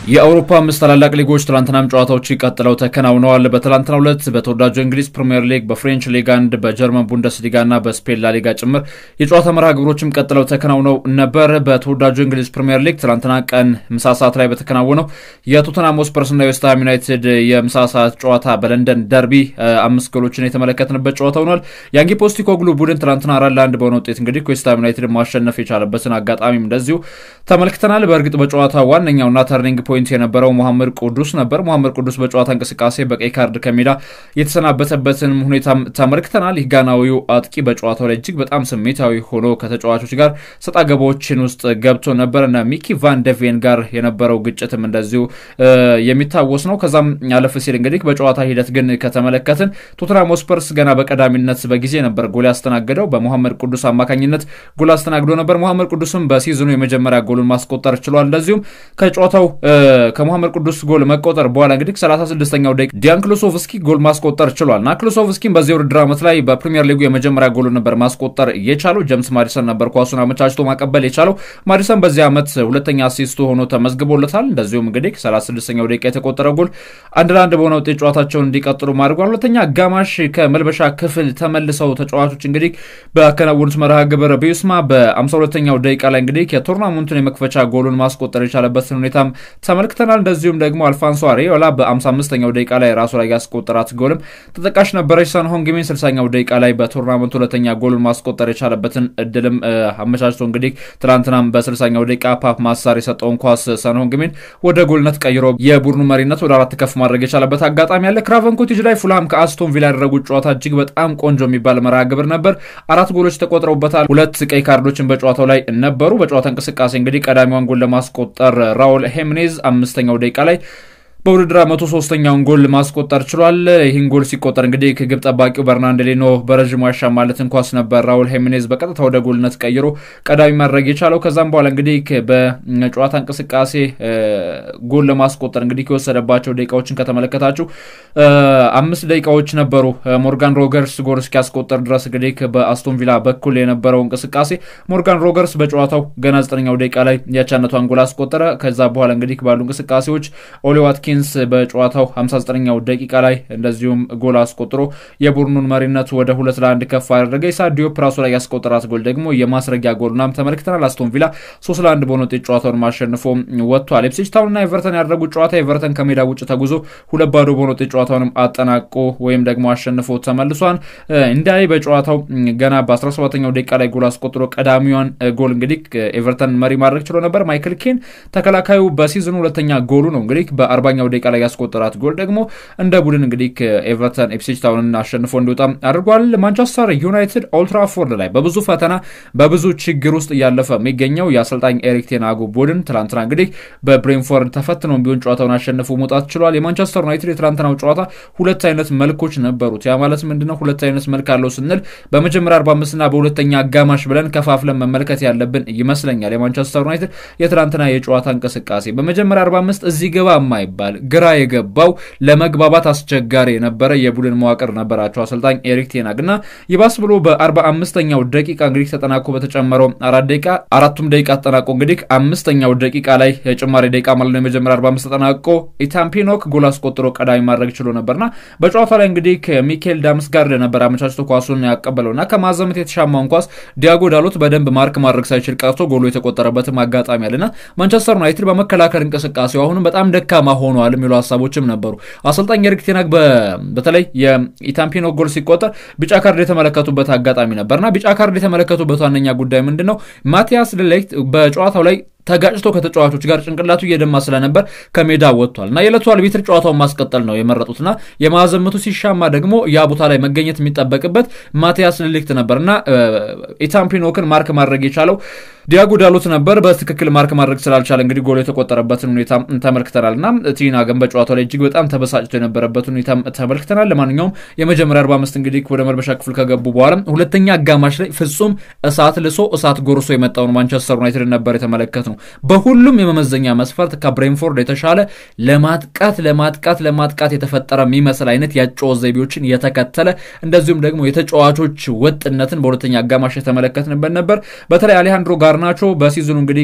የአውሮፓ አምስት ታላላቅ ሊጎች ትላንትናም ጨዋታዎች ቀጥለው ተከናውነዋል። በትላንትናው ዕለት በተወዳጁ እንግሊዝ ፕሪሚየር ሊግ፣ በፍሬንች ሊግ 1፣ በጀርመን ቡንደስሊጋ እና በስፔን ላሊጋ ጭምር የጨዋታ መርሃ ግብሮችም ቀጥለው ተከናውነው ነበር። በተወዳጁ እንግሊዝ ፕሪሚየር ሊግ ትላንትና ቀን ምሳ ሰዓት ላይ በተከናወነው የቶተንሃም ሆትስፐርስ እና ዌስት ሃም ዩናይትድ የምሳ ሰዓት ጨዋታ በለንደን ደርቢ 5 ጎሎችን የተመለከትንበት ጨዋታ ሆኗል። ያንጊ ፖስቴኮግሉ ቡድን ትላንትና 4-1 በሆነ ውጤት እንግዲህ ዌስት ሃም ዩናይትድ ማሸነፍ የቻለበትን አጋጣሚም እንደዚሁ ተመልክተናል። በእርግጥ በጨዋታ ዋነኛውና ተርኒንግ ፖይንት የነበረው መሐመድ ቅዱስ ነበር። መሐመድ ቅዱስ በጨዋታ እንቅስቃሴ በቀይ ካርድ ከሜዳ የተሰናበተበትን ሁኔታ ተመልክተናል። ጋናዊው አጥቂ በጨዋታው ላይ እጅግ በጣም ስሜታዊ ሆኖ ከተጫዋቾች ጋር ሰጣ ገባዎችን ውስጥ ገብቶ ነበርና ሚኪ ቫን ደ ቬን ጋር የነበረው ግጭትም እንደዚሁ የሚታወስ ነው። ከዛም ያለፈ ሲል እንግዲህ በጨዋታ ሂደት ግን ከተመለከትን ቶተንሃም ሆትስፐርስ ገና በቀዳሚነት በጊዜ ነበር ጎል ያስተናገደው። በመሐመድ ቅዱስ አማካኝነት ጎል አስተናግዶ ነበር። መሐመድ ቅዱስም በሲዝኑ የመጀመሪያ ጎሉን ማስቆጠር ችሏል። እንደዚሁም ከጨዋታው ከመሐመድ ቅዱስ ጎል መቆጠር በኋላ እንግዲህ 36ኛው ደቂቃ ዲያን ክሉሶቭስኪ ጎል ማስቆጠር ችሏልና ክሉሶቭስኪን በዚህ ውድድር ዓመት ላይ በፕሪሚየር ሊጉ የመጀመሪያ ጎል ነበር ማስቆጠር የቻለው። ጄምስ ማዲሰን ነበር ኳሱን አመቻችቶ ማቀበል የቻለው። ማዲሰን በዚህ ዓመት ሁለተኛ አሲስቱ ሆኖ ተመዝግቦለታል። እንደዚሁም እንግዲህ 36ኛው ደቂቃ የተቆጠረ ጎል 1-1 በሆነ ውጤት ጨዋታቸውን እንዲቀጥሉ ማድረጓል። ሁለተኛ አጋማሽ ከመልበሻ ክፍል ተመልሰው ተጫዋቾች እንግዲህ በከናወኑት መርሃ ግብር ቢዩስማ በ52ኛው ደቂቃ ላይ እንግዲህ የቶርናመንቱን የመክፈቻ ጎሉን ማስቆጠር የቻለበትን ሁኔታም ተመልክተናል። እንደዚሁም ደግሞ አልፋንሶ አሬዮላ በ55ኛው ደቂቃ ላይ ራሱ ላይ ያስቆጠራት ጎልም ተጠቃሽ ነበረች። ሰን ሆንግሚን 60ኛው ደቂቃ ላይ በቶርናመንቱ ሁለተኛ ጎሉን ማስቆጠር የቻለበትን እድልም አመቻችቶ እንግዲህ ትላንትናም በ60ኛው ደቂቃ ፓፕ ማሳር የሰጠውን ኳስ ሰን ሆንግሚን ወደ ጎልነት ቀይሮ የቡድኑ መሪነት ወደ 4 ከፍ ማድረግ የቻለበት አጋጣሚ አለ። ክራቨን ኮቴጅ ላይ ፉልሃም ከአስቶን ቪላ ያደረጉት ጨዋታ እጅግ በጣም ቆንጆ የሚባል መርሃ ግብር ነበር። 4 ጎሎች ተቆጥረውበታል። 2 ቀይ ካርዶችን በጨዋታው ላይ ነበሩ። በጨዋታ እንቅስቃሴ እንግዲህ ቀዳሚዋን ጎል ለማስቆጠር ራውል ሄምኔዝ 5ኛው ደቂቃ ላይ በውድድር 103ኛውን ጎል ማስቆጠር ችሏል። ይህን ጎል ሲቆጠር እንግዲህ ከግብ ጠባቂው በርናንዴሊኖ በረጅሙ ያሻማለትን ኳስ ነበር ራውል ሄሚኔዝ በቀጥታ ወደ ጎልነት ቀይሮ ቀዳሚ ማድረግ የቻለው። ከዛም በኋላ እንግዲህ በጨዋታ እንቅስቃሴ ጎል ለማስቆጠር እንግዲህ ከወሰደባቸው ደቂቃዎችን ከተመለከታችሁ 5 ደቂቃዎች ነበሩ። ሞርጋን ሮገርስ ጎል እስኪያስቆጠር ድረስ እንግዲህ በአስቶን ቪላ በኩል የነበረው እንቅስቃሴ ሞርጋን ሮገርስ በጨዋታው ገና 9ኛው ደቂቃ ላይ ያቻነቷን ጎል አስቆጠረ። ከዛ በኋላ እንግዲህ ባሉ እንቅስቃሴዎች ኦሊ ዋትኪንስ በጨዋታው 59ኛው ደቂቃ ላይ እንደዚሁም ጎል አስቆጥሮ የቡድኑን መሪነት ወደ 2-1 ከፍ አደረገ። ሳዲዮ ፕራሶ ላይ ያስቆጠራት ጎል ደግሞ የማስረጊያ ጎልናም ተመልክተናል። አስቶን ቪላ 3-1 በሆነ ውጤት ጨዋታውን ማሸነፉ ወጥቷል። ኢፕስዊች ታውን እና ኤቨርተን ያደረጉት ጨዋታ ኤቨርተን ከሜዳ ውጭ ተጉዞ 2-2 በሆነ ውጤት ጨዋታውንም አጠናቆ ወይም ደግሞ አሸንፎ ተመልሷል። እንዳይ በጨዋታው ገና በ17ኛው ደቂቃ ላይ ጎል አስቆጥሮ ቀዳሚዋን ጎል እንግዲህ ኤቨርተን መሪ ማድረግ ችሎ ነበር። ማይክል ኬን ተከላካዩ በሲዝኑ ሁለተኛ ጎሉ ነው እንግዲህ በ40ኛው ደቂቃ ላይ ያስቆጠራት ጎል ደግሞ እንደ ቡድን እንግዲህ ኤቨርተን ኢፕስዊች ታውንን አሸንፎ እንዲወጣ አድርጓል። ማንቸስተር ዩናይትድ ኦልድ ትራፎርድ ላይ በብዙ ፈተና በብዙ ችግር ውስጥ እያለፈ የሚገኘው የአሰልጣኝ ኤሪክ ቴን ሃግ ቡድን ትላንትና እንግዲህ በብሬንፎርድ ተፈትኖ ቢሆን ጨዋታውን አሸንፎ መውጣት ችሏል። የማንቸስተር ዩናይትድ የትላንትናው ጨዋታ ሁለት አይነት መልኮች ነበሩት። ያ ማለት ምንድነው? ሁለት አይነት መልክ አለው ስንል በመጀመሪያ 45 እና በሁለተኛ አጋማሽ ብለን ከፋፍለን መመልከት ያለብን ይመስለኛል። የማንቸስተር ዩናይትድ የትላንትና የጨዋታ እንቅስቃሴ በመጀመሪያ 45 እዚህ ገባ የማይባል ግራ የገባው ለመግባባት አስቸጋሪ የነበረ የቡድን መዋቅር ነበራቸው አሰልጣኝ ኤሪክ ቴን ሃግና ይባስ ብሎ በ45ኛው ደቂቃ እንግዲህ ተጠናቆ በተጨመረው 4 ደቂቃ አራቱም ደቂቃ ተጠናቆ እንግዲህ 5ኛው ደቂቃ ላይ የጭማሪ ደቂቃ ማለት ነው የመጀመሪያ 45 ተጠናቆ ኢታን ፒኖክ ጎል አስቆጥሮ ቀዳሚ ማድረግ ችሎ ነበርና በጨዋታው ላይ እንግዲህ ከሚኬል ዳምስጋርድ ነበር አመቻችቶ ኳሱን ያቀበለውና ከማዘመት የተሻማውን ኳስ ዲያጎ ዳሎት በደንብ ማርክ ማድረግ ሳይችል ቀርቶ ጎሉ የተቆጠረበት አጋጣሚ አለና ማንቸስተር ዩናይትድ በመከላከል እንቅስቃሴው አሁንም በጣም ደካማ ሆኗል የሚሉ ሐሳቦችም ነበሩ። አሰልጣኝ ኤሪክ ቴን ሃግ በተለይ የኢታን ፒኖክ ጎል ሲቆጠር ቢጫ ካርድ የተመለከቱበት አጋጣሚ ነበርና ቢጫ ካርድ የተመለከቱበት ዋነኛ ጉዳይ ምንድነው? ማቲያስ ዴሊክት በጨዋታው ላይ ተጋጭቶ ከተጫዋቾች ጋር ጭንቅላቱ እየደማ ስለነበር ከሜዳ ወጥቷልና የዕለቱ አልቢትር ጨዋታውን ማስቀጠል ነው የመረጡትና የማዘመቱ ሲሻማ ደግሞ ያ ቦታ ላይ መገኘት የሚጠበቅበት ማቲያስ ዴሊክት ነበርና ኢታን ፒኖክን ማርክ ማድረግ የቻለው ዲያጎ ዳሎት ነበር። በትክክል ማርክ ማድረግ ስላልቻለ እንግዲህ ጎል የተቆጠረበትን ሁኔታ ተመልክተናልና ቴን ሃግም በጨዋታው ላይ እጅግ በጣም ተበሳጭቶ የነበረበትን ሁኔታ ተመልክተናል። ለማንኛውም የመጀመሪያ 45 እንግዲህ ወደ መልበሻ ክፍል ከገቡ በኋላ ሁለተኛ አጋማሽ ላይ ፍጹም እሳት ልሶ እሳት ጎርሶ የመጣውን ማንቸስተር ዩናይትድ ነበር የተመለከትነው። በሁሉም የመመዘኛ መስፈርት ከብሬንፎርድ የተሻለ ለማጥቃት የተፈጠረ የሚመስል አይነት ያጫወት ዘይቤዎችን የተከተለ እንደዚሁም ደግሞ የተጫዋቾች ወጥነትን በሁለተኛ አጋማሽ የተመለከትንበት ነበር። በተለይ አሌሃንድሮ ጋርናቾ በሲዝኑ እንግዲህ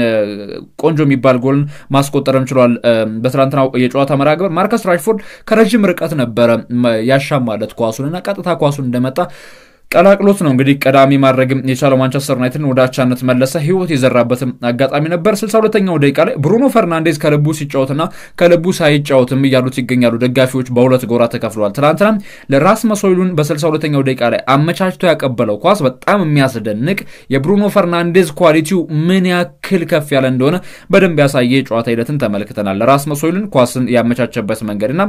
ቆንጆ የሚባል ጎልን ማስቆጠርም ችሏል። በትላንትናው የጨዋታ መርሃ ግብር ማርከስ ራሽፎርድ ከረጅም ርቀት ነበረ ያሻማለት ኳሱንና ቀጥታ ኳሱን እንደመጣ ቀላቅሎት ነው እንግዲህ ቀዳሚ ማድረግ የቻለው ማንቸስተር ዩናይትድን ወደ አቻነት መለሰ። ህይወት የዘራበትም አጋጣሚ ነበር። 62ኛው ደቂቃ ላይ ብሩኖ ፈርናንዴዝ ከልቡ ሲጫወትና ከልቡ ሳይጫወትም እያሉት ይገኛሉ ደጋፊዎች በሁለት ጎራ ተከፍለዋል። ትናንትና ለራስመስ ሆይሉንድ በ62ኛው ደቂቃ ላይ አመቻችቶ ያቀበለው ኳስ በጣም የሚያስደንቅ የብሩኖ ፈርናንዴዝ ኳሊቲው ምን ያክል ከፍ ያለ እንደሆነ በደንብ ያሳየ ጨዋታ ሂደትን ተመልክተናል። ለራስመስ ሆይሉንድ ኳስን ያመቻቸበት መንገድና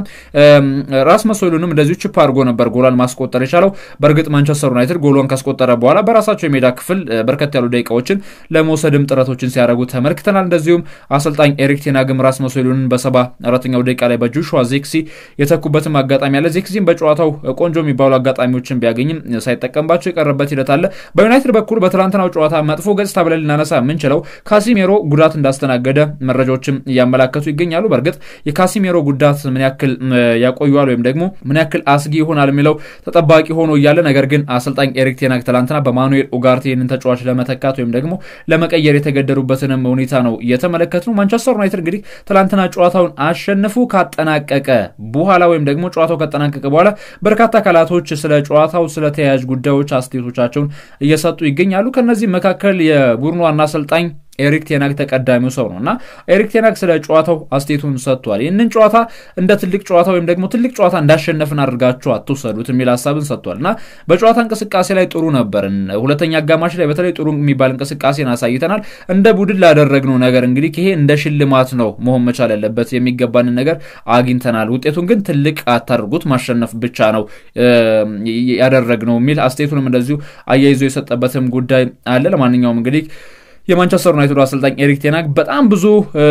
ራስመስ ሆይሉንድም እንደዚሁ ቺፕ አድርጎ ነበር ጎላን ማስቆጠር የቻለው። በእርግጥ ማንቸስተር ዩናይትድ ጎሉን ካስቆጠረ በኋላ በራሳቸው የሜዳ ክፍል በርከት ያሉ ደቂቃዎችን ለመውሰድም ጥረቶችን ሲያደርጉ ተመልክተናል። እንደዚሁም አሰልጣኝ ኤሪክ ቴን ሃግም ራስመስ ሆይሉንድን በ74ኛው ደቂቃ ላይ በጆሹዋ ዜክሲ የተኩበትም አጋጣሚ አለ። ዜክሲም በጨዋታው ቆንጆ የሚባሉ አጋጣሚዎችን ቢያገኝም ሳይጠቀምባቸው የቀረበት ሂደት አለ። በዩናይትድ በኩል በትላንትናው ጨዋታ መጥፎ ገጽታ ብለን ልናነሳ የምንችለው ካሲሜሮ ጉዳት እንዳስተናገደ መረጃዎችም እያመላከቱ ይገኛሉ። በእርግጥ የካሲሜሮ ጉዳት ምን ያክል ያቆየዋል ወይም ደግሞ ምን ያክል አስጊ ይሆናል የሚለው ተጠባቂ ሆኖ እያለ ነገር ግን አሰልጣኝ ኤሪክ ቴን ሃግ ትላንትና በማኑኤል ኡጋርቴን ተጫዋች ለመተካት ወይም ደግሞ ለመቀየር የተገደዱበትንም ሁኔታ ነው የተመለከትነው። ማንቸስተር ዩናይትድ እንግዲህ ትላንትና ጨዋታውን አሸንፎ ካጠናቀቀ በኋላ ወይም ደግሞ ጨዋታው ካጠናቀቀ በኋላ በርካታ አካላቶች ስለ ጨዋታው ስለ ተያያዥ ጉዳዮች አስተያየቶቻቸውን እየሰጡ ይገኛሉ። ከነዚህ መካከል የቡድኑ ዋና አሰልጣኝ ኤሪክ ቴን ሃግ ተቀዳሚው ሰው ነውና ኤሪክ ቴን ሃግ ስለ ጨዋታው አስተያየቱን ሰጥቷል። ይህንን ጨዋታ እንደ ትልቅ ጨዋታ ወይም ደግሞ ትልቅ ጨዋታ እንዳሸነፍን አድርጋችሁ አትወሰዱት የሚል ሐሳብን ሰጥቷልና በጨዋታ እንቅስቃሴ ላይ ጥሩ ነበርን። ሁለተኛ አጋማሽ ላይ በተለይ ጥሩ የሚባል እንቅስቃሴን አሳይተናል። እንደ ቡድን ላደረግነው ነገር እንግዲህ ይሄ እንደ ሽልማት ነው መሆን መቻል ያለበት። የሚገባንን ነገር አግኝተናል። ውጤቱን ግን ትልቅ አታርጉት፣ ማሸነፍ ብቻ ነው ያደረግነው የሚል አስተያየቱንም እንደዚሁ አያይዞ የሰጠበትም ጉዳይ አለ። ለማንኛውም እንግዲህ የማንቸስተር ዩናይትድ አሰልጣኝ ኤሪክ ቴን ሃግ በጣም ብዙ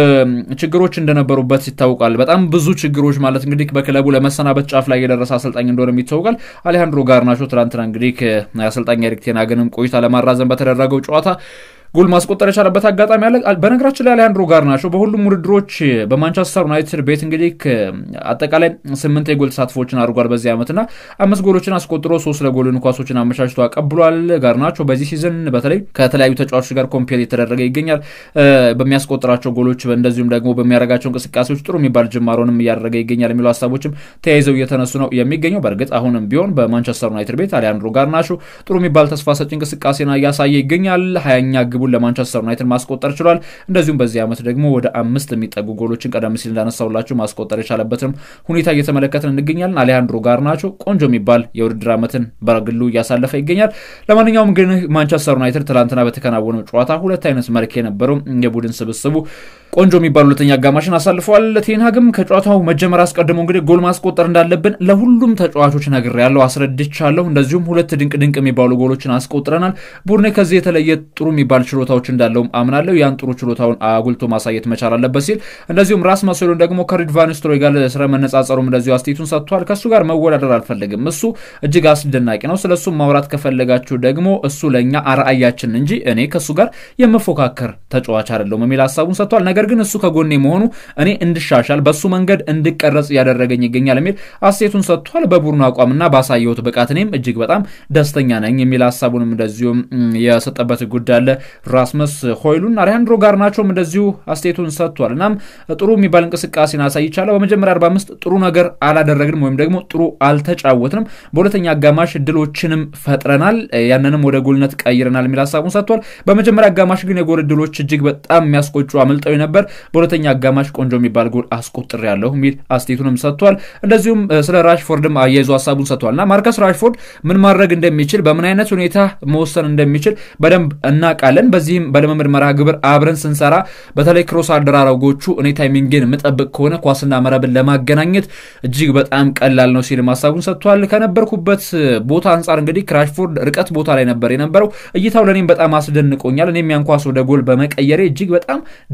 ችግሮች እንደነበሩበት ይታወቃል። በጣም ብዙ ችግሮች ማለት እንግዲህ በክለቡ ለመሰናበት ጫፍ ላይ የደረሰ አሰልጣኝ እንደሆነ ይታወቃል። አሌሃንድሮ ጋርናቾ ትናንትና እንግዲህ አሰልጣኝ ኤሪክ ቴን ሃግንም ቆይታ ለማራዘም በተደረገው ጨዋታ ጎል ማስቆጠር የቻለበት አጋጣሚ አለ። በነገራችን ላይ አሌሃንድሮ ጋርናቾ በሁሉም ውድድሮች በማንቸስተር ዩናይትድ ቤት እንግዲህ አጠቃላይ 8 የጎል ተሳትፎችን አድርጓል በዚህ ዓመትና 5 ጎሎችን አስቆጥሮ 3 ለጎልን ኳሶችን አመቻችቶ አቀብሏል። ጋርናቾ በዚህ ሲዝን በተለይ ከተለያዩ ተጫዋቾች ጋር ኮምፔር የተደረገ ይገኛል። በሚያስቆጥራቸው ጎሎች እንደዚሁም ደግሞ በሚያደርጋቸው እንቅስቃሴዎች ጥሩ የሚባል ጅማሮንም እያደረገ ይገኛል የሚሉ ሀሳቦችም ተያይዘው እየተነሱ ነው የሚገኘው። በእርግጥ አሁንም ቢሆን በማንቸስተር ዩናይትድ ቤት አሌሃንድሮ ጋርናቾ ጥሩ የሚባል ተስፋ ሰጪ እንቅስቃሴን እያሳየ ይገኛል። 20ኛ ግቡን ለማንቸስተር ዩናይትድ ማስቆጠር ችሏል። እንደዚሁም በዚህ ዓመት ደግሞ ወደ 5 የሚጠጉ ጎሎችን ቀደም ሲል እንዳነሳውላችሁ ማስቆጠር የቻለበትም ሁኔታ እየተመለከትን እንገኛለን። አሌሃንድሮ ጋርናቾ ቆንጆ የሚባል የውድድር ዓመትን በግሉ እያሳለፈ ይገኛል። ለማንኛውም ግን ማንቸስተር ዩናይትድ ትላንትና በተከናወነው ጨዋታ ሁለት አይነት መልክ የነበረው የቡድን ስብስቡ ቆንጆ የሚባል ሁለተኛ አጋማሽን አሳልፈዋል። ቴን ሃግም ከጨዋታው መጀመር አስቀድሞ እንግዲህ ጎል ማስቆጠር እንዳለብን ለሁሉም ተጫዋቾች ነግሬያለሁ፣ አስረድቻለሁ። እንደዚሁም ሁለት ድንቅ የሚባሉ ጎሎችን አስቆጥረናል። ቡድኔ ከዚህ የተለየ ጥሩ የሚባል ችሎታዎች እንዳለው አምናለሁ። ያን ጥሩ ችሎታውን አጉልቶ ማሳየት መቻል አለበት ሲል እንደዚሁም ራስመስ ሆይሉንድ ደግሞ ከሩድ ቫን ኒስተልሮይ ጋር ስለ መነጻጸሩም እንደዚሁ አስተያየቱን ሰጥቷል። ከሱ ጋር መወዳደር አልፈልግም፣ እሱ እጅግ አስደናቂ ነው። ስለሱ ማውራት ከፈለጋችሁ ደግሞ እሱ ለኛ አርአያችን እንጂ እኔ ከሱ ጋር የምፎካከር ተጫዋች አይደለም የሚል ሐሳቡን ሰጥቷል። ነገር ግን እሱ ከጎኔ መሆኑ እኔ እንድሻሻል በሱ መንገድ እንድቀረጽ ያደረገኝ ይገኛል የሚል አስተያየቱን ሰጥቷል። በቡድኑ አቋምና ባሳየሁት ብቃት እኔም እጅግ በጣም ደስተኛ ነኝ የሚል ሐሳቡንም እንደዚሁ የሰጠበት ጉዳይ አለ። ራስመስ ሆይሉንድ አሌሃንድሮ ጋርናቾም እንደዚሁ አስተያየቱን ሰጥቷል። እናም ጥሩ የሚባል እንቅስቃሴን አሳይቻለሁ። በመጀመሪያ 45 ጥሩ ነገር አላደረግንም ወይም ደግሞ ጥሩ አልተጫወትንም። በሁለተኛ አጋማሽ እድሎችንም ፈጥረናል፣ ያንንም ወደ ጎልነት ቀይረናል የሚል ሐሳቡን ሰጥቷል። በመጀመሪያ አጋማሽ ግን የጎል እድሎች እጅግ በጣም የሚያስቆጩ አመልጠው ነበር። በሁለተኛ አጋማሽ ቆንጆ የሚባል ጎል አስቆጥሬያለሁ የሚል አስተያየቱንም ሰጥቷል። እንደዚሁም ስለ ራሽፎርድም አያይዞ ሐሳቡን ሰጥቷልና ማርከስ ራሽፎርድ ምን ማድረግ እንደሚችል በምን አይነት ሁኔታ መወሰን እንደሚችል በደንብ እናውቃለን። በዚህም በልምምድ መርሃ ግብር አብረን ስንሰራ በተለይ ክሮስ አደራረጎቹ እኔ ታይሚንግን መጠበቅ ከሆነ ኳስና መረብን ለማገናኘት እጅግ በጣም ቀላል ነው ሲል ሐሳቡን ሰጥቷል። ከነበርኩበት ቦታ አንጻር እንግዲህ ራሽፎርድ ርቀት ቦታ ላይ ነበር የነበረው። እይታው ለኔም በጣም አስደንቆኛል። እኔም ያን ኳስ ወደ ጎል በመቀየሬ እጅግ በጣም ደስተኛ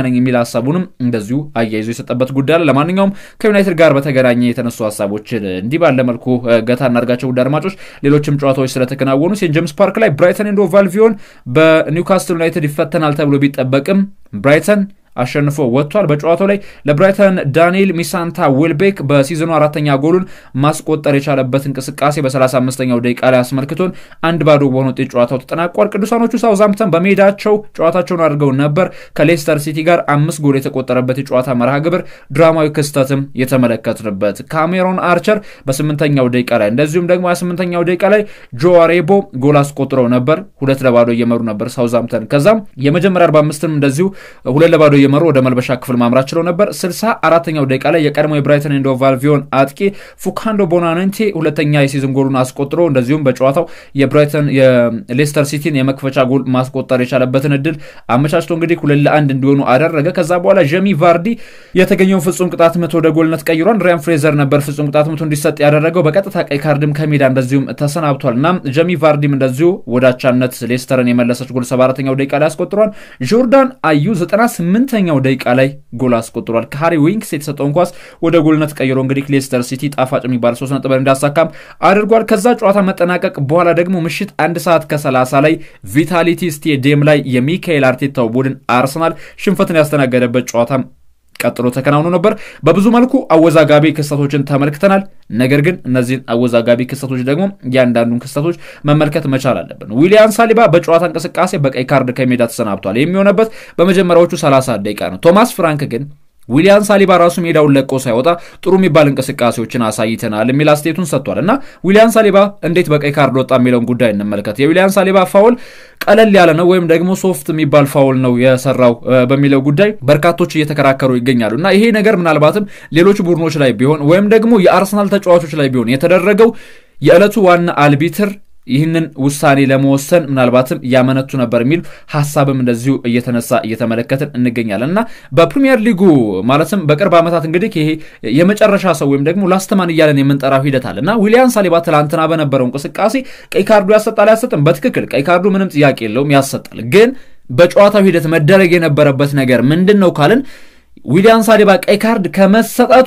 ነኝ የሚል ሐሳቡንም እንደዚሁ አያይዞ የሰጠበት ጉዳይ አለ። ለማንኛውም ከዩናይትድ ጋር በተገናኘ የተነሱ ሐሳቦችን እንዲህ ባለ መልኩ ገታ እናርጋቸው ውድ አድማጮች። ሌሎችም ጨዋታዎች ስለተከናወኑ ሴንት ጄምስ ፓርክ ላይ ብራይተን ኤንድ ሆቭ አልቢዮን በኒውካስትል ዩናይትድ ይፈተናል ተብሎ ቢጠበቅም ብራይተን አሸንፎ ወጥቷል። በጨዋታው ላይ ለብራይተን ዳንኤል ሚሳንታ ዊልቤክ በሲዝኑ 4ኛ ጎሉን ማስቆጠር የቻለበት እንቅስቃሴ በ35ኛው ደቂቃ ላይ አስመልክቶን 1-0 በሆነ ውጤት ጨዋታው ተጠናቋል። ቅዱሳኖቹ ሳውዛምፕተን በሜዳቸው ጨዋታቸውን አድርገው ነበር ከሌስተር ሲቲ ጋር 5 ጎል የተቆጠረበት የጨዋታ መርሃ ግብር ድራማዊ ክስተትም የተመለከትንበት ካሜሮን አርቸር በ8ኛው ደቂቃ ላይ እንደዚሁም ደግሞ 28ኛው ደቂቃ ላይ ጆ አሬቦ ጎል አስቆጥረው ነበር። 2-0 እየመሩ ነበር ሳውዛምፕተን። ከዛም የመጀመሪያ 45ም እንደዚሁ 2-0 የመሩ ወደ መልበሻ ክፍል ማምራት ችለው ነበር። 64ኛው ደቂቃ ላይ የቀድሞ የብራይተን ኤንድ ሆቭ አልቢዮን አጥቂ ፉካንዶ ቦናናንቴ ሁለተኛ የሲዝን ጎሉን አስቆጥሮ እንደዚሁም በጨዋታው የብራይተን የሌስተር ሲቲን የመክፈቻ ጎል ማስቆጠር የቻለበትን እድል አመቻችቶ እንግዲህ 2-1 እንዲሆኑ አደረገ። ከዛ በኋላ ጀሚ ቫርዲ የተገኘውን ፍጹም ቅጣት ምት ወደ ጎልነት ቀይሯል። ሪያን ፍሬዘር ነበር ፍጹም ቅጣት ምቱ እንዲሰጥ ያደረገው። በቀጥታ ቀይ ካርድም ከሜዳ እንደዚሁም ተሰናብቷል እና ጀሚ ቫርዲም እንደዚሁ ወደ አቻነት ሌስተርን የመለሰች ጎል 74ኛው ደቂቃ ላይ አስቆጥሯል። ጆርዳን አዩ 98ኛው ደቂቃ ላይ ጎል አስቆጥሯል። ከሃሪ ዊንክስ የተሰጠውን ኳስ ወደ ጎልነት ቀይሮ እንግዲህ ሌስተር ሲቲ ጣፋጭ የሚባል 3 ነጥብ እንዳሳካም አድርጓል። ከዛ ጨዋታ መጠናቀቅ በኋላ ደግሞ ምሽት 1:30 ላይ ቪታሊቲ ስቴዲየም ላይ የሚካኤል አርቴታው ቡድን አርሰናል ሽንፈትን ያስተናገደበት ጨዋታ ቀጥሎ ተከናውኖ ነበር። በብዙ መልኩ አወዛጋቢ ክስተቶችን ተመልክተናል። ነገር ግን እነዚህን አወዛጋቢ ክስተቶች ደግሞ ያንዳንዱን ክስተቶች መመልከት መቻል አለብን። ዊሊያን ሳሊባ በጨዋታ እንቅስቃሴ በቀይ ካርድ ከሜዳ ተሰናብቷል። የሚሆነበት በመጀመሪያዎቹ 30 ደቂቃ ነው። ቶማስ ፍራንክ ግን ዊሊያን ሳሊባ ራሱ ሜዳውን ለቆ ሳይወጣ ጥሩ የሚባል እንቅስቃሴዎችን አሳይተናል የሚል አስተያየቱን ሰጥቷል እና ዊሊያን ሳሊባ እንዴት በቀይ ካርድ ወጣ የሚለውን ጉዳይ እንመልከት። የዊሊያን ሳሊባ ፋውል ቀለል ያለ ነው ወይም ደግሞ ሶፍት የሚባል ፋውል ነው የሰራው በሚለው ጉዳይ በርካቶች እየተከራከሩ ይገኛሉ እና ይሄ ነገር ምናልባትም ሌሎች ቡድኖች ላይ ቢሆን ወይም ደግሞ የአርሰናል ተጫዋቾች ላይ ቢሆን የተደረገው የዕለቱ ዋና አልቢትር ይህንን ውሳኔ ለመወሰን ምናልባትም ያመነቱ ነበር የሚል ሐሳብም እንደዚሁ እየተነሳ እየተመለከትን እንገኛለን እና በፕሪሚየር ሊጉ ማለትም በቅርብ ዓመታት እንግዲህ ይሄ የመጨረሻ ሰው ወይም ደግሞ ላስተማን እያለን የምንጠራው ሂደት አለና ዊሊያን ሳሊባ ትላንትና በነበረው እንቅስቃሴ ቀይ ካርዱ ያሰጣል አያሰጥም? በትክክል ቀይ ካርዱ ምንም ጥያቄ የለውም ያሰጣል። ግን በጨዋታው ሂደት መደረግ የነበረበት ነገር ምንድነው ካልን ዊሊያን ሳሊባ ቀይ ካርድ ከመሰጠቱ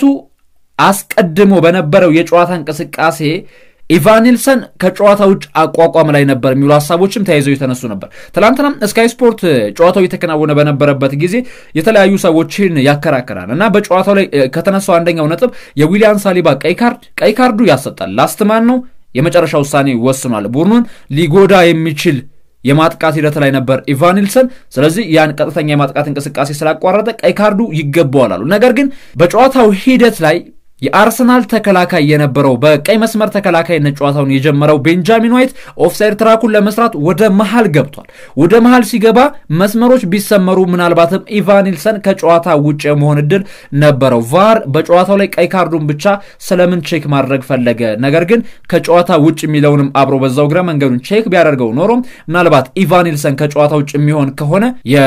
አስቀድሞ በነበረው የጨዋታ እንቅስቃሴ ኢቫኒልሰን ከጨዋታ ውጭ አቋቋም ላይ ነበር የሚሉ ሐሳቦችም ተያይዘው የተነሱ ነበር። ትላንትና ስካይ ስፖርት ጨዋታው የተከናወነ በነበረበት ጊዜ የተለያዩ ሰዎችን ያከራከራል እና በጨዋታው ላይ ከተነሳው አንደኛው ነጥብ የዊሊያን ሳሊባ ቀይ ካርዱ ያሰጣል ላስትማን ነው የመጨረሻ ውሳኔ ወስኗል። ቡድኑን ሊጎዳ የሚችል የማጥቃት ሂደት ላይ ነበር ኢቫኒልሰን። ስለዚህ ያን ቀጥተኛ የማጥቃት እንቅስቃሴ ስላቋረጠ ቀይ ካርዱ ይገባዋል አሉ። ነገር ግን በጨዋታው ሂደት ላይ የአርሰናል ተከላካይ የነበረው በቀይ መስመር ተከላካይነት ጨዋታውን የጀመረው ቤንጃሚን ዋይት ኦፍሳይድ ትራኩን ለመስራት ወደ መሃል ገብቷል። ወደ መሃል ሲገባ መስመሮች ቢሰመሩ ምናልባትም ኢቫኒልሰን ከጨዋታ ውጭ የመሆን እድል ነበረው። ቫር በጨዋታው ላይ ቀይ ካርዱን ብቻ ስለምን ቼክ ማድረግ ፈለገ? ነገር ግን ከጨዋታ ውጭ የሚለውንም አብሮ በዛው ግራ መንገዱን ቼክ ቢያደርገው ኖሮ ምናልባት ኢቫኒልሰን ከጨዋታ ውጭ የሚሆን ከሆነ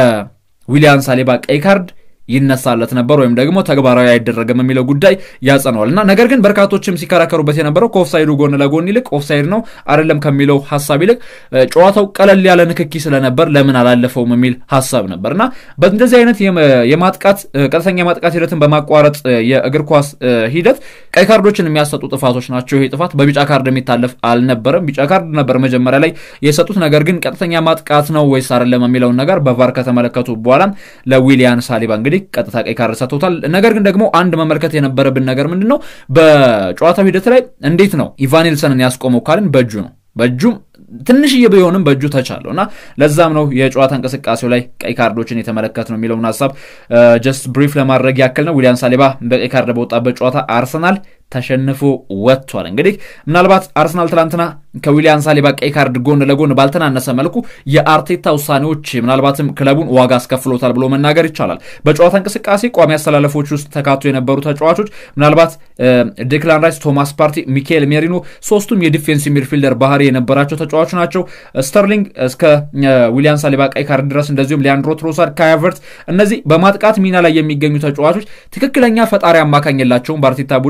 የዊሊያን ሳሊባ ቀይ ካርድ ይነሳለት ነበር ወይም ደግሞ ተግባራዊ አይደረግም የሚለው ጉዳይ ያጸነዋልና ነገር ግን በርካቶችም ሲከራከሩበት የነበረው ከኦፍሳይዱ ጎን ለጎን ይልቅ ኦፍሳይድ ነው አይደለም ከሚለው ሐሳብ ይልቅ ጨዋታው ቀለል ያለ ንክኪ ስለነበር ለምን አላለፈውም የሚል ሐሳብ ነበርና በእንደዚህ አይነት የማጥቃት ቀጥተኛ የማጥቃት ሂደትን በማቋረጥ የእግር ኳስ ሂደት ቀይ ካርዶችን የሚያሰጡ ጥፋቶች ናቸው። ይሄ ጥፋት በቢጫ ካርድ የሚታለፍ አልነበረም። ቢጫ ካርድ ነበር መጀመሪያ ላይ የሰጡት። ነገር ግን ቀጥተኛ ማጥቃት ነው ወይስ አይደለም የሚለው ነገር በቫር ከተመለከቱ በኋላ ለዊሊያን ሳሊባ እንግዲህ ቀጥታ ቀይ ካርድ ሰጥቶታል። ነገር ግን ደግሞ አንድ መመልከት የነበረብን ነገር ምንድነው በጨዋታው ሂደት ላይ እንዴት ነው ኢቫኒልሰንን ያስቆመው ካልን በእጁ ትንሽዬ ቢሆንም በእጁ ተቻለውና ለዛም ነው የጨዋታ እንቅስቃሴው ላይ ቀይ ካርዶችን የተመለከት ነው የሚለውን ሐሳብ ጀስት ብሪፍ ለማድረግ ያክል ነው። ዊሊያን ሳሊባ በቀይ ካርድ በወጣበት ጨዋታ አርሰናል ተሸንፎ ወጥቷል። እንግዲህ ምናልባት አርሰናል ትላንትና ከዊሊያን ሳሊባ ቀይ ካርድ ጎን ለጎን ባልተናነሰ መልኩ የአርቴታ ውሳኔዎች ምናልባትም ክለቡን ዋጋ አስከፍሎታል ብሎ መናገር ይቻላል። በጨዋታ እንቅስቃሴ ቋሚ አሰላለፎች ውስጥ ተካቶ የነበሩ ተጫዋቾች ምናልባት ዴክላን ራይስ፣ ቶማስ ፓርቲ፣ ሚካኤል ሜሪኖ ሶስቱም የዲፌንሲቭ ሚድፊልደር ባህሪ የነበራቸው ተጫዋቾች ናቸው። ስተርሊንግ እስከ ዊሊያን ሳሊባ ቀይ ካርድ ድረስ እንደዚሁም ሊያንድሮ ትሮሳርድ፣ ካይ ሃቨርትዝ እነዚህ በማጥቃት ሚና ላይ የሚገኙ ተጫዋቾች ትክክለኛ ፈጣሪ አማካኝ የላቸውም። በአርቴታ ቡድን ትክክለኛ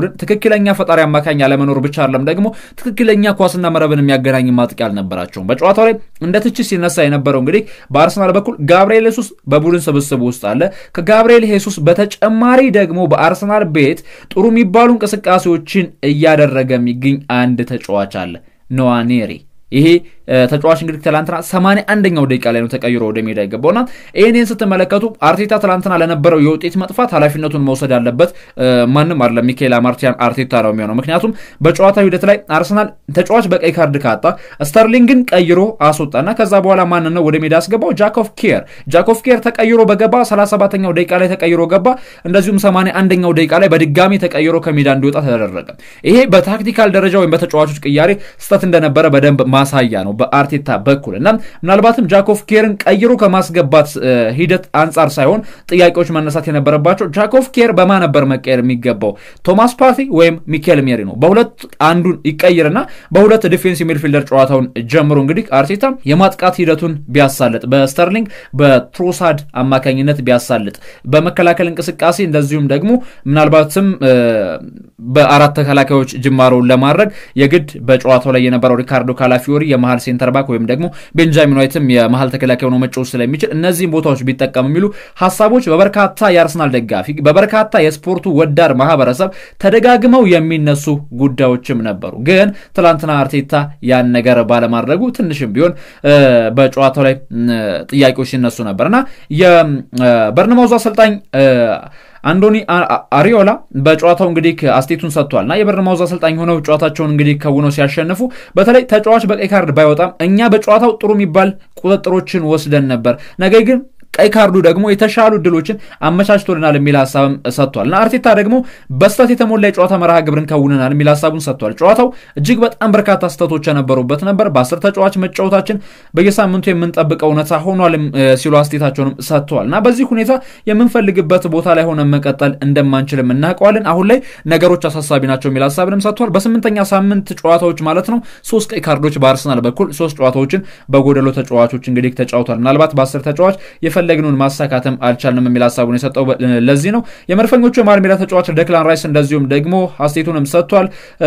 ትክክለኛ ፈጣሪ አማካኝ ያለመኖር ብቻ አይደለም ደግሞ ትክክለኛ ኳስና መረብን የሚያገናኝ ማጥቂያ አልነበራቸውም። በጨዋታው ላይ እንደ ትችት ሲነሳ የነበረው እንግዲህ በአርሰናል በኩል ጋብሪኤል ሄሱስ በቡድን ስብስብ ውስጥ አለ። ከጋብሪኤል ሄሱስ በተጨማሪ ደግሞ በአርሰናል ቤት ጥሩ የሚባሉ እንቅስቃሴዎችን እያደረገ የሚገኝ አንድ ተጫዋች አለ፣ ኖዋኔሪ። ይሄ ተጫዋች እንግዲህ ትላንትና 81ኛው ደቂቃ ላይ ነው ተቀይሮ ወደ ሜዳ የገባውና ይሄንን ስትመለከቱ አርቴታ ትላንትና ለነበረው የውጤት መጥፋት ኃላፊነቱን መውሰድ ያለበት ማንም አይደለም፣ ሚኬል ማርቲያን አርቴታ ነው የሚሆነው። ምክንያቱም በጨዋታው ሂደት ላይ አርሰናል ተጫዋች በቀይ ካርድ ካጣ ስተርሊንግን ቀይሮ አስወጣና ከዛ በኋላ ማን ነው ወደ ሜዳ ያስገባው? ጃኮቭ ኬር ተቀይሮ በገባ 37ኛው ደቂቃ ላይ ተቀይሮ ገባ። እንደዚሁም 81ኛው ደቂቃ ላይ በድጋሚ ተቀይሮ ከሜዳ እንዲወጣ ተደረገ። ይሄ በታክቲካል ደረጃ ወይም በተጫዋቾች ቅያሬ ስህተት እንደነበረ በደንብ ማሳያ ነው በአርቴታ በኩል እና ምናልባትም ጃኮቭ ኬርን ቀይሮ ከማስገባት ሂደት አንጻር ሳይሆን ጥያቄዎች መነሳት የነበረባቸው ጃኮቭ ኬር በማን ነበር መቀየር የሚገባው? ቶማስ ፓርቲ ወይም ሚኬል ሜሪኖ? በሁለት አንዱን ይቀይርና በሁለት ዲፌንሲቭ ሚድፊልደር ጨዋታውን ጀምሮ እንግዲህ አርቴታ የማጥቃት ሂደቱን ቢያሳልጥ፣ በስተርሊንግ በትሮሳድ አማካኝነት ቢያሳልጥ፣ በመከላከል እንቅስቃሴ እንደዚሁም ደግሞ ምናልባትም በአራት ተከላካዮች ጅማሮውን ለማድረግ የግድ በጨዋታው ላይ የነበረው ሪካርዶ ካላፊዮሪ የመሃል ሴንተር ባክ ወይም ደግሞ ቤንጃሚን ዋይትም የመሃል ተከላካይ ሆኖ መጫወት ስለሚችል እነዚህን ቦታዎች ቢጠቀም የሚሉ ሐሳቦች በበርካታ የአርሰናል ደጋፊ በበርካታ የስፖርቱ ወዳድ ማህበረሰብ ተደጋግመው የሚነሱ ጉዳዮችም ነበሩ። ግን ትላንትና አርቴታ ያን ነገር ባለማድረጉ ትንሽም ቢሆን በጨዋታው ላይ ጥያቄዎች ሲነሱ ነበርና የበርንማውዝ አሰልጣኝ አንዶኒ አሪዮላ በጨዋታው እንግዲህ አስቴቱን ሰጥቷልና የበርንማውዝ አሰልጣኝ ሆነው ጨዋታቸውን እንግዲህ ከውነው ሲያሸንፉ በተለይ ተጫዋች በቀይ ካርድ ባይወጣም እኛ በጨዋታው ጥሩ የሚባል ቁጥጥሮችን ወስደን ነበር፣ ነገር ግን ቀይ ካርዱ ደግሞ የተሻሉ ድሎችን አመቻችቶልናል የሚል ሐሳብም ሰጥቷልና አርቴታ ደግሞ በስተት የተሞላ የጨዋታ መርሃ ግብርን ከውነናል የሚል ሐሳቡን ሰጥቷል። ጨዋታው እጅግ በጣም በርካታ ስተቶች የነበሩበት ነበር። በ10 ተጫዋች መጫወታችን በየሳምንቱ የምንጠብቀው እውነታ ሆኗል ሲሉ አስቴታቸውንም ሰጥተዋልና በዚህ ሁኔታ የምንፈልግበት ቦታ ላይ ሆነ መቀጠል እንደማንችልም እናውቀዋለን። አሁን ላይ ነገሮች አሳሳቢ ናቸው የሚል ሐሳብንም ሰጥቷል። በ8ኛ ሳምንት ጨዋታዎች ማለት ነው 3 ቀይ ካርዶች በአርሰናል በኩል 3 ጨዋታዎችን በጎደሎ ተጫዋቾች እንግዲህ ተጫውቷል። ምናልባት በ10 ተጫዋች የፈለግነውን ማሳካተም አልቻልንም የሚል ሐሳቡን የሰጠው ለዚህ ነው። የመድፈኞቹ የመሃል ሜዳ ተጫዋች ዴክላን ራይስ እንደዚሁም ደግሞ አስቴቱንም ሰጥቷል።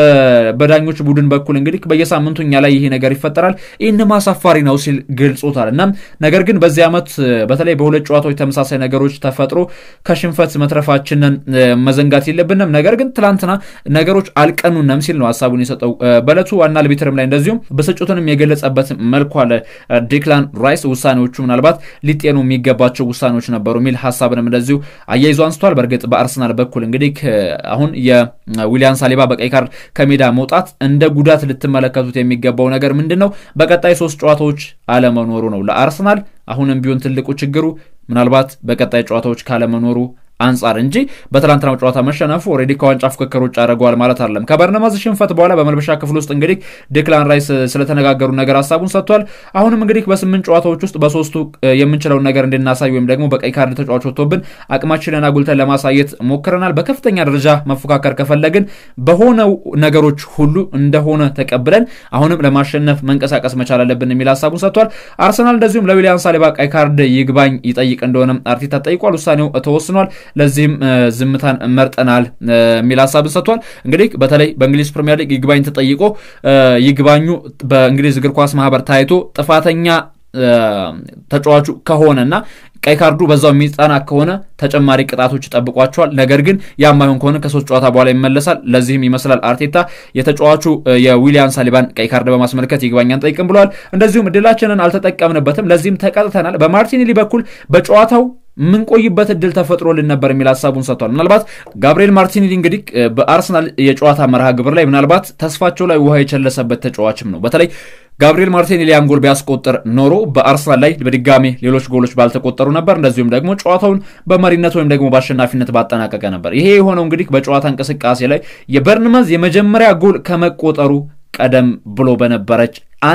በዳኞች ቡድን በኩል እንግዲህ በየሳምንቱ እኛ ላይ ይሄ ነገር ይፈጠራል፣ ይህን ማሳፋሪ ነው ሲል ገልጾታል። እና ነገር ግን በዚህ ዓመት በተለይ በሁለት ጨዋታዎች ተመሳሳይ ነገሮች ተፈጥሮ ከሽንፈት መትረፋችንን መዘንጋት የለብንም፣ ነገር ግን ትላንትና ነገሮች አልቀኑንም ሲል ነው ሐሳቡን የሰጠው። በዕለቱ ዋና አልቢትርም ላይ እንደዚሁም ብስጭቱንም የገለጸበት መልኩ አለ ዴክላን ራይስ ውሳኔዎቹ ምናልባት ሊጤኑ የሚገባቸው ውሳኔዎች ነበሩ የሚል ሐሳብንም እንደዚሁ አያይዞ አንስቷል። በእርግጥ በአርሰናል በኩል እንግዲህ አሁን የዊሊያን ሳሊባ በቀይ ካርድ ከሜዳ መውጣት እንደ ጉዳት ልትመለከቱት የሚገባው ነገር ምንድነው? በቀጣይ 3 ጨዋታዎች አለመኖሩ ነው ለአርሰናል። አሁንም ቢሆን ትልቁ ችግሩ ምናልባት በቀጣይ ጨዋታዎች ካለመኖሩ አንጻር እንጂ በትላንትናው ጨዋታ መሸነፉ ኦሬዲ ከዋንጫ ፉክክር ውጭ አድርገዋል ማለት አይደለም። ከበርንማውዝ ሽንፈት በኋላ በመልበሻ ክፍል ውስጥ እንግዲህ ዴክላን ራይስ ስለተነጋገሩ ነገር ሐሳቡን ሰጥቷል። አሁንም እንግዲህ በ8 ጨዋታዎች ውስጥ በ3ቱ የምንችለውን ነገር እንድናሳይ ወይም ደግሞ በቀይ ካርድ ተጫዋች ወጥቶብን አቅማችንን አጉልተን ለማሳየት ሞክረናል። በከፍተኛ ደረጃ መፎካከር ከፈለግን በሆነው ነገሮች ሁሉ እንደሆነ ተቀብለን አሁንም ለማሸነፍ መንቀሳቀስ መቻል አለብን የሚል ሐሳቡን ሰጥቷል። አርሰናል እንደዚሁም ለዊሊያን ሳሊባ ቀይ ካርድ ይግባኝ ይጠይቅ እንደሆነ አርቴታ ጠይቋል። ውሳኔው ተወስኗል። ለዚህም ዝምታን መርጠናል የሚል ሐሳብን ሰጥቷል። እንግዲህ በተለይ በእንግሊዝ ፕሪሚየር ሊግ ይግባኝ ተጠይቆ ይግባኙ በእንግሊዝ እግር ኳስ ማህበር ታይቶ ጥፋተኛ ተጫዋቹ ከሆነና ቀይ ካርዱ በዛው የሚጣና ከሆነ ተጨማሪ ቅጣቶች ይጠብቋቸዋል። ነገር ግን ያማይሆን ከሆነ ከ3 ጨዋታ በኋላ ይመለሳል። ለዚህም ይመስላል አርቴታ የተጫዋቹ የዊሊያን ሳሊባን ቀይ ካርድ በማስመልከት ይግባኛን ጠይቅም ብለዋል። እንደዚሁም እድላችንን አልተጠቀምንበትም፣ ለዚህም ተቀጥተናል። በማርቲኔሊ በኩል በጨዋታው ምን ቆይበት እድል ተፈጥሮልን ነበር የሚል ሐሳቡን ሰጥቷል። ምናልባት ጋብሪኤል ማርቲኔሊ እንግዲህ በአርሰናል የጨዋታ መርሃ ግብር ላይ ምናልባት ተስፋቸው ላይ ውሃ የቸለሰበት ተጫዋችም ነው። በተለይ ጋብሪኤል ማርቲኔሊ ያን ጎል ቢያስቆጥር ኖሮ በአርሰናል ላይ በድጋሚ ሌሎች ጎሎች ባልተቆጠሩ ነበር። እንደዚሁም ደግሞ ጨዋታውን በመሪነት ወይም ደግሞ በአሸናፊነት ባጠናቀቀ ነበር። ይሄ የሆነው እንግዲህ በጨዋታ እንቅስቃሴ ላይ የበርንማውዝ የመጀመሪያ ጎል ከመቆጠሩ ቀደም ብሎ በነበረች 1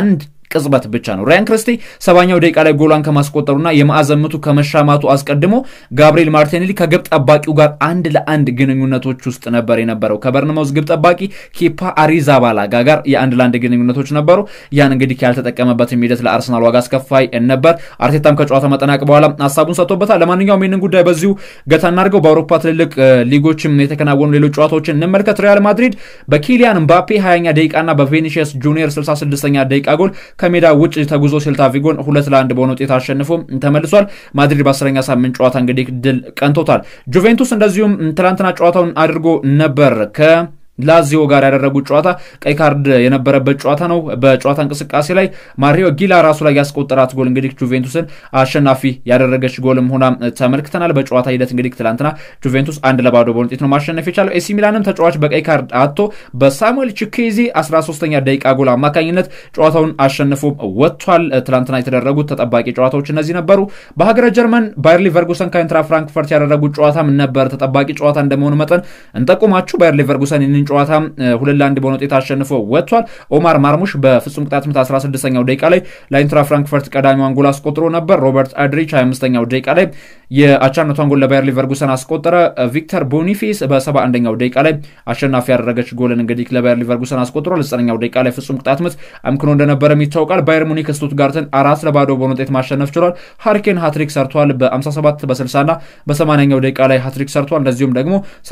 ቅጽበት ብቻ ነው። ራያን ክርስቲ 70ኛው ደቂቃ ላይ ጎሏን ከማስቆጠሩና የማዕዘን ምቱ ከመሻማቱ አስቀድሞ ጋብሪኤል ማርቲኔሊ ከግብ ጠባቂው ጋር 1-1 ግንኙነቶች ውስጥ ነበር የነበረው። ከበርንማውዝ ግብ ጠባቂ ኪፓ አሪዛባላጋ ጋር የ1-1 ግንኙነቶች ነበሩ። ያን እንግዲህ ያልተጠቀመበት ሂደት ለአርሰናል ዋጋ አስከፋይ ነበር። አርቴታም ከጨዋታ መጠናቀቅ በኋላ ሐሳቡን ሰጥቶበታል። ለማንኛውም ይህንን ጉዳይ በዚሁ ገታ እናድርገው። በአውሮፓ ትልልቅ ሊጎችም የተከናወኑ ሌሎች ጨዋታዎችን እንመልከት። ሪያል ማድሪድ በኪሊያን ምባፔ 20ኛ ደቂቃና በቪኒሲየስ ጁኒየር 66ኛ ደቂቃ ጎል ከሜዳ ውጭ ተጉዞ ሴልታ ቪጎን 2-1 በሆነ ውጤት አሸንፎ ተመልሷል። ማድሪድ በ10ኛ ሳምንት ጨዋታ እንግዲህ ድል ቀንቶታል። ጁቬንቱስ እንደዚሁም ትላንትና ጨዋታውን አድርጎ ነበር ላዚዮ ጋር ያደረጉት ጨዋታ ቀይ ካርድ የነበረበት ጨዋታ ነው። በጨዋታ እንቅስቃሴ ላይ ማሪዮ ጊላ ራሱ ላይ ያስቆጠራት ጎል እንግዲህ ጁቬንቱስን አሸናፊ ያደረገች ጎልም ሆና ተመልክተናል። በጨዋታ ሂደት እንግዲህ ትላንትና ጁቬንቱስ 1-0 በሆነ ውጤት ነው ማሸነፍ የቻለው። ኤሲ ሚላንም ተጫዋች በቀይ ካርድ አጥቶ በሳሙኤል ቺኬዚ 13ኛ ደቂቃ ጎል አማካኝነት ጨዋታውን አሸንፎ ወጥቷል። ትላንትና የተደረጉት ተጠባቂ ጨዋታዎች እነዚህ ነበሩ። በሀገረ ጀርመን ባየር ሊቨርኩሰን ከኢንትራ ፍራንክፈርት ያደረጉት ጨዋታም ነበር ተጠባቂ ጨዋታ እንደመሆኑ መጠን እንጠቁማችሁ። ባየር ሊቨርኩሰን ጨዋታ 2-1 በሆነ ውጤት አሸንፎ ወጥቷል። ኦማር ማርሙሽ በፍጹም ቅጣት ምት 16ኛው ደቂቃ ላይ ለኢንትራ ፍራንክፈርት ቀዳሚዋን ጎል አስቆጥሮ ነበር። ሮበርት አድሪች 25ኛው ደቂቃ ላይ የአቻነቷን ጎል ለባየር ሊቨርኩሰን አስቆጠረ። ቪክተር ቦኒፌስ በ71ኛው ደቂቃ ላይ አሸናፊ ያደረገች ጎልን እንግዲህ ለባየር ሊቨርኩሰን አስቆጥሮ 9ኛው ደቂቃ ላይ ፍጹም ቅጣት ምት አምክኖ እንደነበረ ይታወቃል። ባየር ሙኒክ ስቱትጋርትን 4-0 በሆነ ውጤት ማሸነፍ ችሏል። ሃሪኬን ሃትሪክ ሰርቷል። በ57 በ60 እና በ80ኛው ደቂቃ ላይ ሃትሪክ ሰርቷል። እንደዚሁም ደግሞ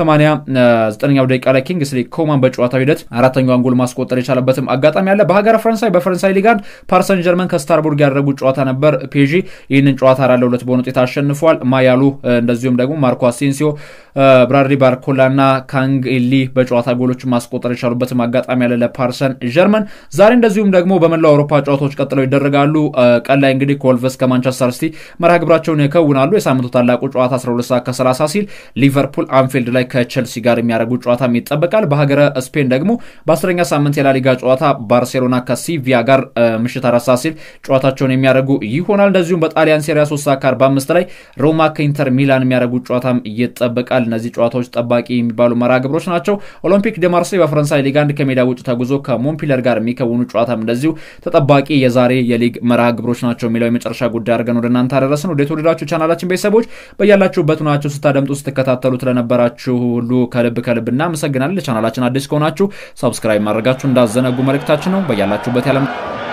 89ኛው ደቂቃ ላይ ኪንግስሊ ኮማን በጨዋታው ሂደት አራተኛውን ጎል ማስቆጠር የቻለበትም አጋጣሚ አለ። በሀገረ ፈረንሳይ በፈረንሳይ ሊግ 1 ፓሪሰን ጀርመን ከስታርቡርግ ያደረጉት ጨዋታ ነበር። ፔጂ ይህንን ጨዋታ 4-2 በሆነ ውጤት አሸንፏል። ማያሉ እንደዚሁም ደግሞ ማርኮ አሴንሲዮ፣ ብራድሊ ባርኮላና ካንግ ኤሊ በጨዋታ ጎሎች ማስቆጠር የቻሉበትም አጋጣሚ አለ ለፓሪሰን ጀርመን። ዛሬ እንደዚሁም ደግሞ በመላው አውሮፓ ጨዋታዎች ቀጥለው ይደረጋሉ። ቀን ላይ እንግዲህ ኮልቨስ ከማንቸስተር ሲቲ መርሃ ግብራቸውን ይከውናሉ። የሳምንቱ ታላቁ ጨዋታ 12:30 ሲል ሊቨርፑል አንፊልድ ላይ ከቼልሲ ጋር የሚያደርጉት ጨዋታ ይጠበቃል። በሀገረ ስፔን ደግሞ በ10ኛ ሳምንት የላሊጋ ጨዋታ ባርሴሎና ከሲቪያ ጋር ምሽት 4 ሲል ጨዋታቸውን የሚያደርጉ ይሆናል። እንደዚሁም በጣሊያን ሴሪያ 3:45 ላይ ሮማ ከኢንተር ሚላን የሚያደርጉት ጨዋታም ይጠበቃል። እነዚህ ጨዋታዎች ጠባቂ የሚባሉ መርሃ ግብሮች ናቸው። ኦሎምፒክ ደ ማርሴይ በፈረንሳይ ሊግ 1 ከሜዳ ውጭ ተጉዞ ከሞንፒለር ጋር የሚከውኑ ጨዋታም እንደዚሁ ተጠባቂ የዛሬ የሊግ መርሃ ግብሮች ናቸው የሚለው የመጨረሻ ጉዳይ አድርገን ወደ እናንተ አደረስን። ወደ ተወደዳችሁ ቻናላችን ቤተሰቦች በያላችሁበት ሆናችሁ ስታደምጡ ስትከታተሉት ለነበራችሁ ሁሉ ከልብ እናመሰግናለን። ቻናላችን አዲስ ከሆናችሁ ሰብስክራይብ ማድረጋችሁ እንዳዘነጉ መልእክታችን ነው። በያላችሁበት ያለም